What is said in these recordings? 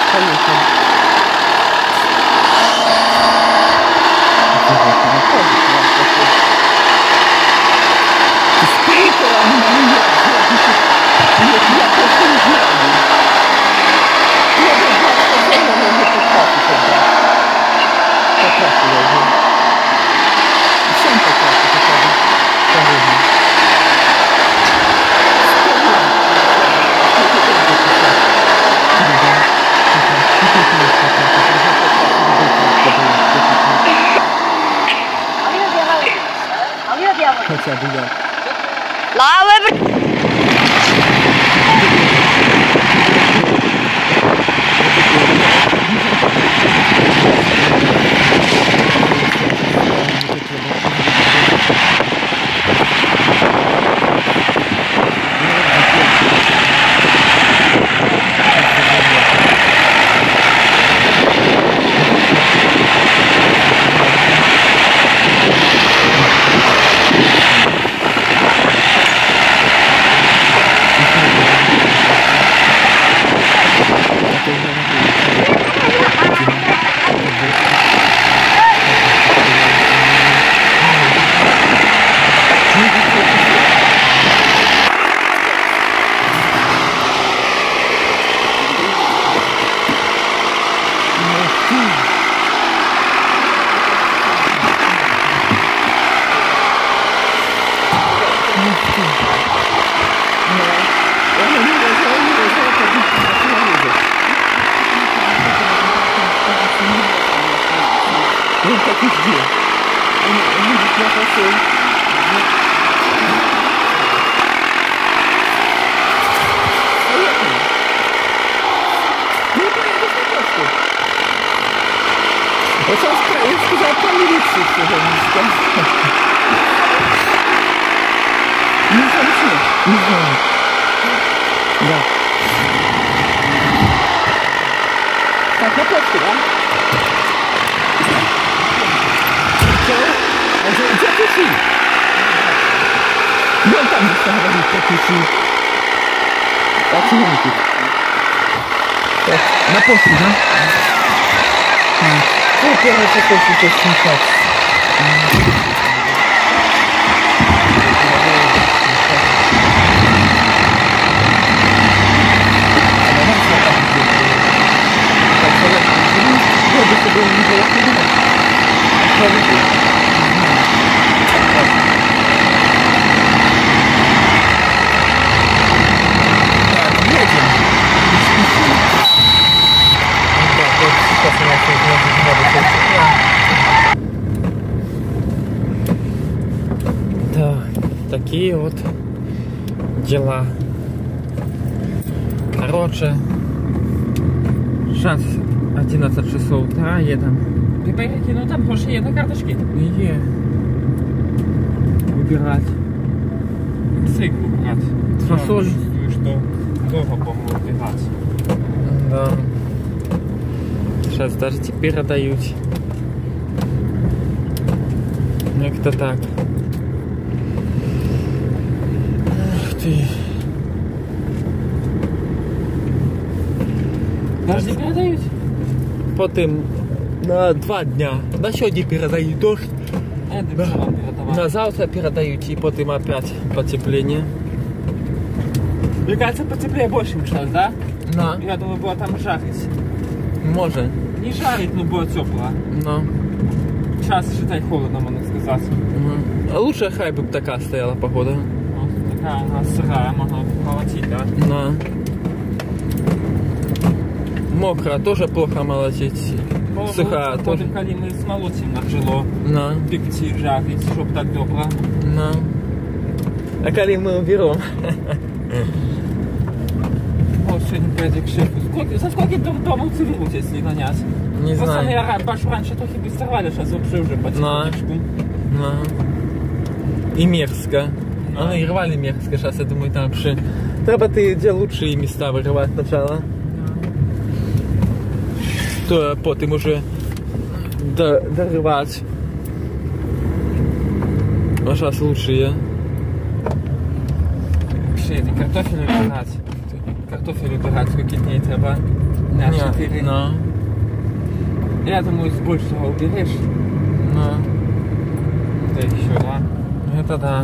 Хотя бы я. Ну так и где? Он видит на фасоль. Ну это не точно. Вот он сказал про милицию, что же не сказал. Не знаю. Не знаю. Да. Так, на почту, да? Запиши. Вон там что говорит, запиши. Оцените. Так, на почту, да? Ну, первый такой сейчас снимать. Да, такие вот дела. Короче, сейчас 11 часов утра едем. Ты поехали, ну там больше есть на карточке. И выбирать. Цик выбирать. Фасоль. Что долго будем выбирать. Да. Сейчас даже теперь отдают. Как-то так. Ах ты. Дожди передают? Потім на 2 дня. На сьогодні передають дощ. Да. На завтра передають и потом опять потепление. Мне кажется, потеплее больше сейчас, да? Да. Я думаю, было там жарить. Може. Не жарить, но было тепло. Ну. Сейчас, считай, холодно, можно сказать. А лучше хай бы така стояла погода. Ну, такая она сырая, можно молотить, да? Да. Мокро тоже плохо молотить. Сухая тоже. Потім, коли ми смолотим на бджоло, На. пекти, жарить, щоб так добре. На. А коли мы уберем? Вот сегодня поедем к шефу. За сколько дома уцелуют, если нанять? Не знаю. Просто я бачу, раньше трохи быстровали, сейчас вообще уже потихонечку. На. И мерзко. А и рвали мерзко, сейчас я думаю там вообще. Треба ты где лучшие места вырывать сначала. То потом уже дорывать. А сейчас лучшие. Ще картофель вибирати. Картофель вибирати, скільки днів треба. На Нет, 4. ну, Я думаю, с большего уберешь. ну, Да еще, да. это да.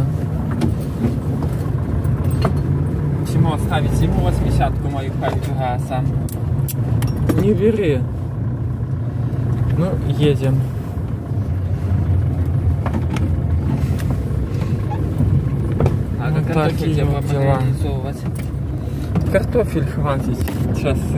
Чему оставить ему 80-ку мою пальчуга сам? Не бери. Ну, едем. А Вот как такие картофель вот дела. организовывать? Картофель хватит. Сейчас